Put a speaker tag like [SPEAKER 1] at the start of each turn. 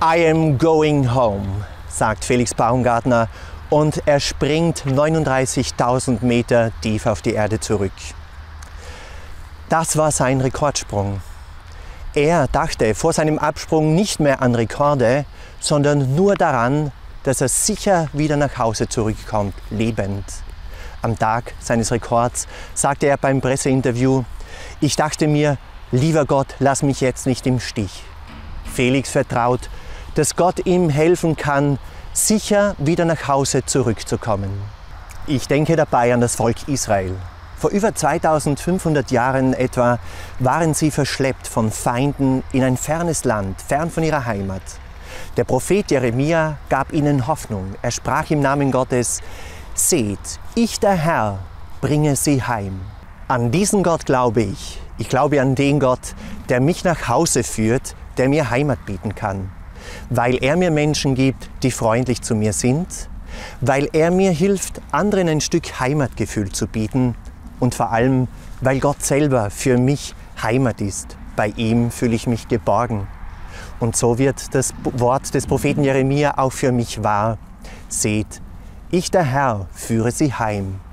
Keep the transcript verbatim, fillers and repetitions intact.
[SPEAKER 1] I am going home, sagt Felix Baumgartner und er springt neununddreißigtausend Meter tief auf die Erde zurück. Das war sein Rekordsprung. Er dachte vor seinem Absprung nicht mehr an Rekorde, sondern nur daran, dass er sicher wieder nach Hause zurückkommt, lebend. Am Tag seines Rekords sagte er beim Presseinterview: Ich dachte mir, lieber Gott, lass mich jetzt nicht im Stich. Felix vertraut, dass Gott ihm helfen kann, sicher wieder nach Hause zurückzukommen. Ich denke dabei an das Volk Israel. Vor über zweitausendfünfhundert Jahren etwa waren sie verschleppt von Feinden in ein fernes Land, fern von ihrer Heimat. Der Prophet Jeremia gab ihnen Hoffnung. Er sprach im Namen Gottes: Seht, ich der Herr bringe sie heim. An diesen Gott glaube ich. Ich glaube an den Gott, der mich nach Hause führt, der mir Heimat bieten kann. Weil er mir Menschen gibt, die freundlich zu mir sind, weil er mir hilft, anderen ein Stück Heimatgefühl zu bieten und vor allem, weil Gott selber für mich Heimat ist. Bei ihm fühle ich mich geborgen. Und so wird das Wort des Propheten Jeremia auch für mich wahr. Seht, ich der Herr führe sie heim.